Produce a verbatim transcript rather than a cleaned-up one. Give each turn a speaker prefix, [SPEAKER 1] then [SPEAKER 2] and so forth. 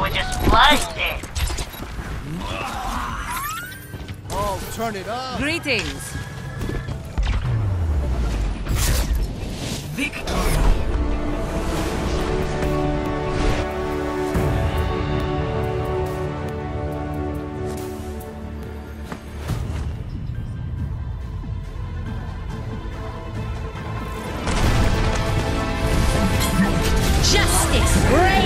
[SPEAKER 1] we're just blinded.
[SPEAKER 2] Oh, turn it up.
[SPEAKER 3] Greetings.
[SPEAKER 4] Victory.
[SPEAKER 3] Justice reigns.